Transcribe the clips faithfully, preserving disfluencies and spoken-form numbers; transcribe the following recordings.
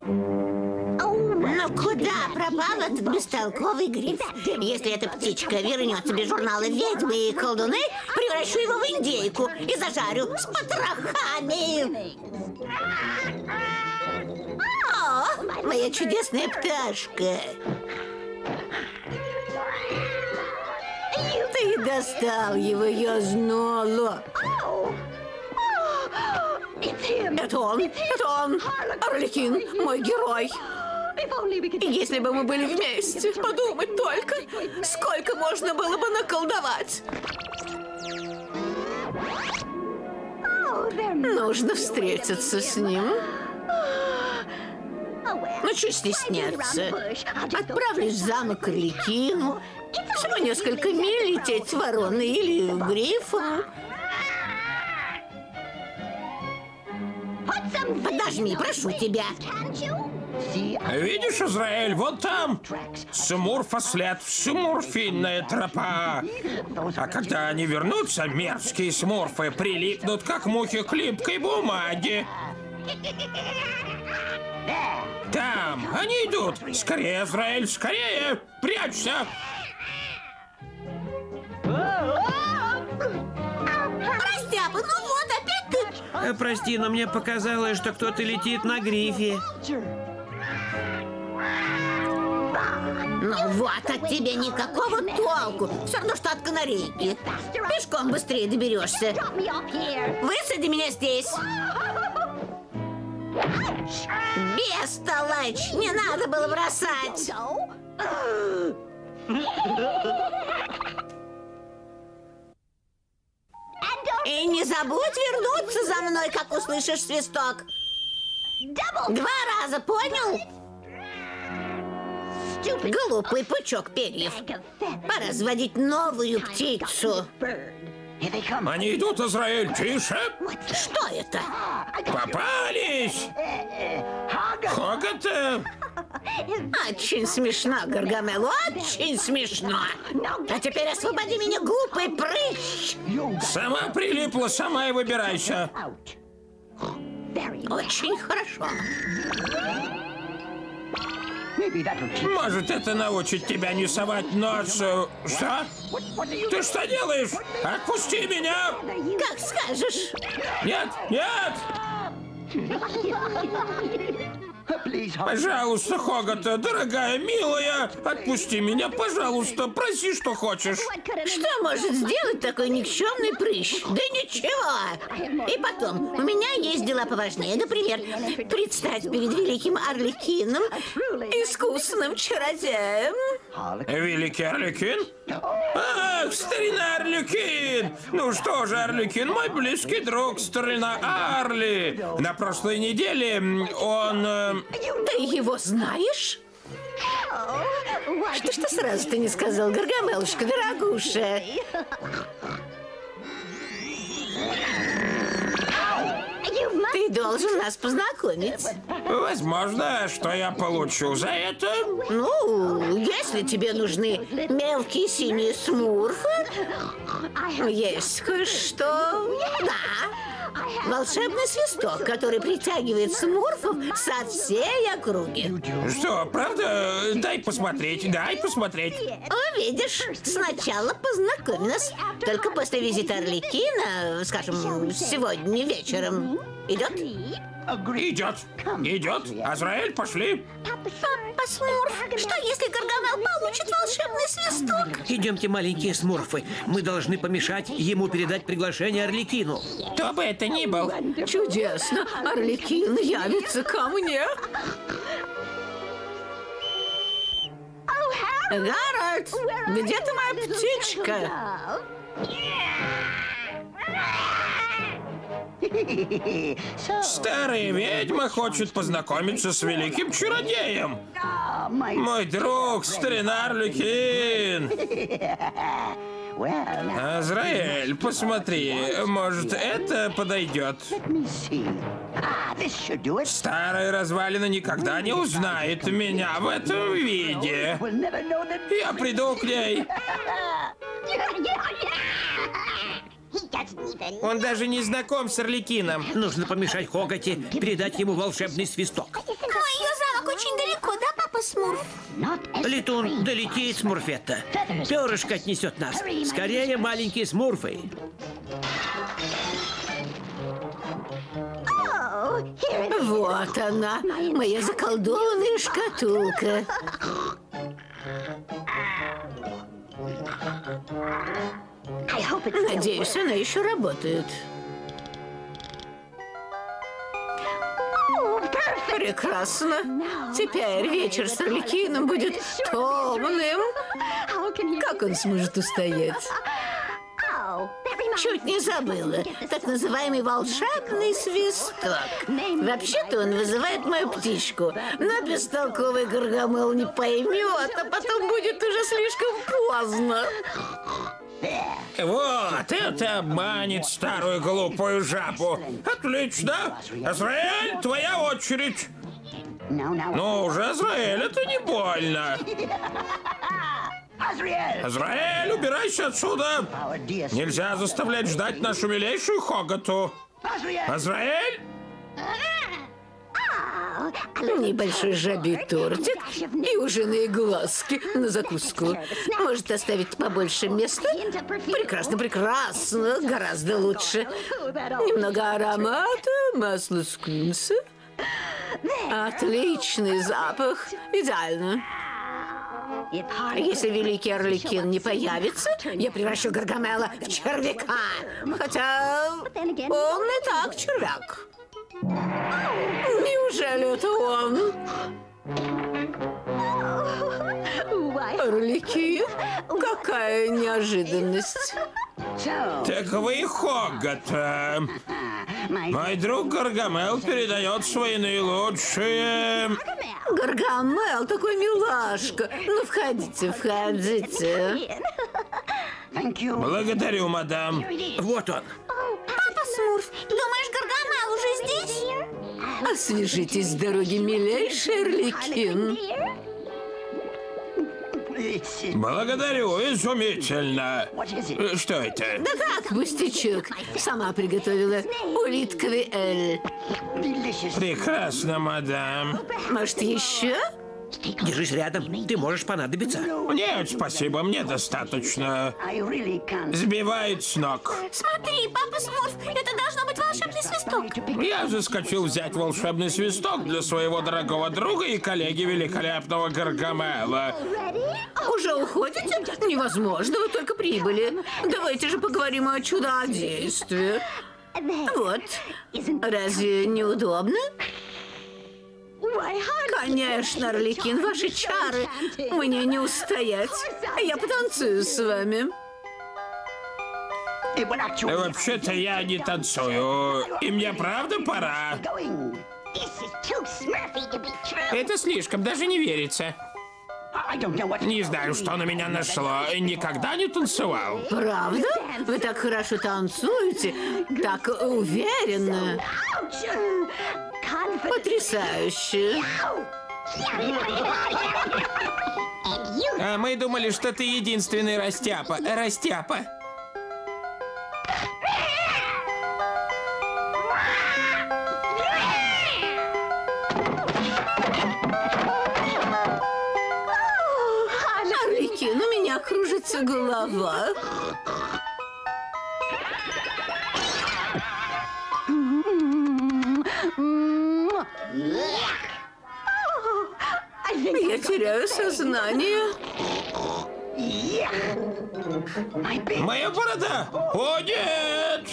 Но куда пропал этот бестолковый гриф? Если эта птичка вернется без журнала «Ведьмы и колдуны», превращу его в индейку и зажарю с потрохами. О, моя чудесная пташка. Ты достал его, я знала. Это он, это он, Арлекин, мой герой. Если бы мы были вместе, подумать только, сколько можно было бы наколдовать. Нужно встретиться с ним. Ну, чуть стесняться. Отправлюсь в замок Арлекину. Всего несколько миль лететь вороной или грифом. Подожми, прошу тебя. Видишь, Азраэль, вот там Смурфа след, смурфинная тропа. А когда они вернутся, мерзкие смурфы прилипнут, как мухи к липкой бумаге. Там, они идут. Скорее, Азраэль, скорее, прячься. Растяпа, ну вот, опять ты. Прости, но мне показалось, что кто-то летит на грифе. Ну вот, от тебя никакого толку. Все равно, что от канарейки. Пешком быстрее доберешься. Высади меня здесь. Бестолочь! Не надо было бросать. И не забудь вернуться за мной, как услышишь свисток. Два раза, понял? Глупый пучок перьев. Пора заводить новую птицу. Они идут, Азраэль, тише. Что это? Попались! Хогота! Очень смешно, Гаргамел, очень смешно. А теперь освободи меня, глупый прыщ. Сама прилипла, сама и выбирайся. Очень хорошо. Может, это научит тебя не совать нос. Что? Ты что делаешь? Отпусти меня! Как скажешь. Нет, нет! Пожалуйста, Хогота, дорогая, милая, отпусти меня, пожалуйста, проси, что хочешь. Что может сделать такой никчемный прыщ? Да ничего. И потом, у меня есть дела поважнее. Например, предстать перед великим Арлекином, искусным чародеем. Великий Арлекин? Ах, старина Арлекин! Ну что же, Арлекин, мой близкий друг, старина Арли. На прошлой неделе он... Ты его знаешь? Что ж ты сразу-то не сказал, Гаргамелушка, дорогуша? Ты должен нас познакомить. Возможно, что я получу за это? Ну, если тебе нужны мелкие синие смурфы, есть кое-что. Да. Волшебный свисток, который притягивает смурфов со всей округи. Что, правда? Дай посмотреть, дай посмотреть. Увидишь. Сначала познакомь нас. Только после визита Арлекина, скажем, сегодня вечером. Идет? Идет. Идет. Азраэль, пошли. Папа Смурф, что если Гаргамел получит волшебный свисток? Идемте, маленькие смурфы. Мы должны помешать ему передать приглашение Арлекину. Кто бы это ни был. Чудесно. Арлекин явится ко мне. Гарольд, где ты, моя птичка? Старая ведьма хочет познакомиться с великим чародеем. Мой друг, старина Арлекин. Азраэль, посмотри, может, это подойдет. Старая развалина никогда не узнает меня в этом виде. Я приду к ней. Он даже не знаком с Арлекином. Нужно помешать Хоготе передать ему волшебный свисток. Мое Смурф. Летун долетит, Смурфетта. Перышко отнесет нас. Скорее, маленькие Смурфы. Вот она, моя заколдованная шкатулка. Надеюсь, она еще работает. Прекрасно. Теперь вечер с Арлекином будет томным. Как он сможет устоять? Чуть не забыла. Так называемый волшебный свисток. Вообще-то он вызывает мою птичку. Но бестолковый Гаргамел не поймет, а потом будет уже слишком поздно. Вот, это обманет старую глупую жабу. Отлично. Азраэль, твоя очередь. Ну уже, Азраэль, это не больно. Азраэль, убирайся отсюда. Нельзя заставлять ждать нашу милейшую Хоггату. Азраэль? Небольшой жабий тортик и ужиные глазки на закуску. Может оставить побольше места? Прекрасно, прекрасно. Гораздо лучше. Немного аромата, масло скунса. Отличный запах. Идеально. Если великий Арлекин не появится, я превращу Гаргамела в червяка. Хотя он не так червяк. Неужели это он? Арлекин? Какая неожиданность. Так вы Хоггата. Мой друг Гаргамел передает свои наилучшие... Гаргамел, такой милашка. Ну, входите, входите. Благодарю, мадам. Вот он. Папа Смурф, думаешь, Гаргамел уже здесь? Освежитесь с дороги, милейший Арлекин. Благодарю, изумительно. Что это? Да так, пустячок. Сама приготовила улитковый эль. Прекрасно, мадам. Может, еще? Держись рядом, ты можешь понадобиться. Нет, спасибо, мне достаточно. Сбивает с ног. Смотри, папа Смурф, это должно быть волшебный свисток. Я заскочил взять волшебный свисток для своего дорогого друга и коллеги великолепного Гаргамела. Уже уходите? Невозможно, вы только прибыли. Давайте же поговорим о чудодействии. Вот. Разве неудобно? Конечно, Арлекин, ваши чары мне не устоять. Я потанцую с вами. Вообще-то я не танцую. И мне правда пора. Это слишком, даже не верится. Не знаю, что на меня нашло. Никогда не танцевал. Правда? Вы так хорошо танцуете, так уверенно. Потрясающе. А мы думали, что ты единственный растяпа. Растяпа. Арлекин, у меня кружится голова. Я теряю сознание. Моя борода! О, нет!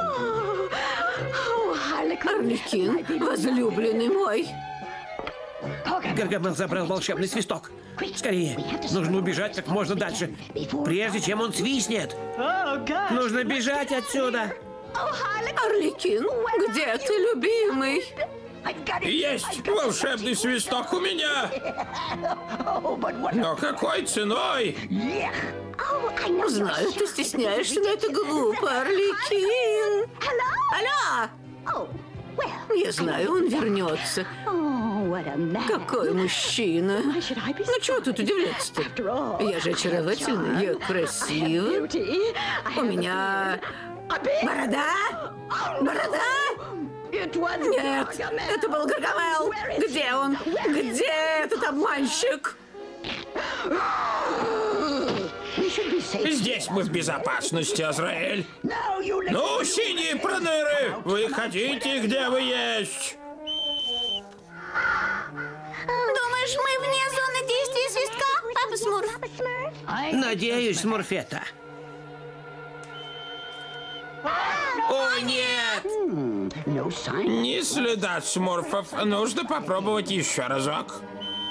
Арлекин, возлюбленный мой. Гаргамел забрал волшебный свисток. Скорее, нужно убежать как можно дальше, прежде чем он свистнет. Нужно бежать отсюда. Арлекин, где ты, любимый? Есть волшебный свисток у меня! Но какой ценой? Знаю, ты стесняешься, но это глупо, Арлекин. Алло! Я знаю, он вернется. Какой мужчина. Ну, чего тут удивляться-то? Я же очаровательна, я красива. У меня борода, борода, Нет, это был Гаргамел. Где он? Где этот обманщик? Здесь мы в безопасности, Азраэль. Ну, синие проныры, вы ходите, где вы есть. Думаешь, мы вне зоны действия свистка, папа Смурф? Надеюсь, Смурфетта. О, нет! Ни следа смурфов. Нужно попробовать еще разок.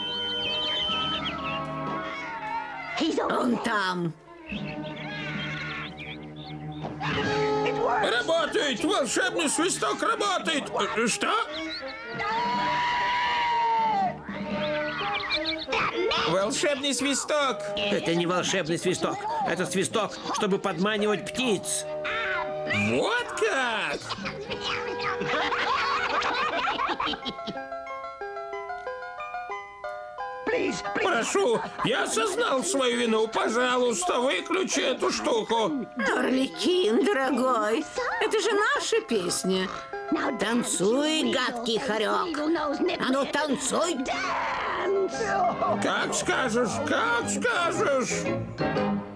Он там. Работает! Волшебный свисток работает! Э, Что? Волшебный свисток! Это не волшебный свисток. Это свисток, чтобы подманивать птиц. Вот как! Прошу, я осознал свою вину. Пожалуйста, выключи эту штуку. Арлекин, дорогой, это же наша песня. Танцуй, гадкий хорек. А ну, танцуй. Как скажешь, как скажешь.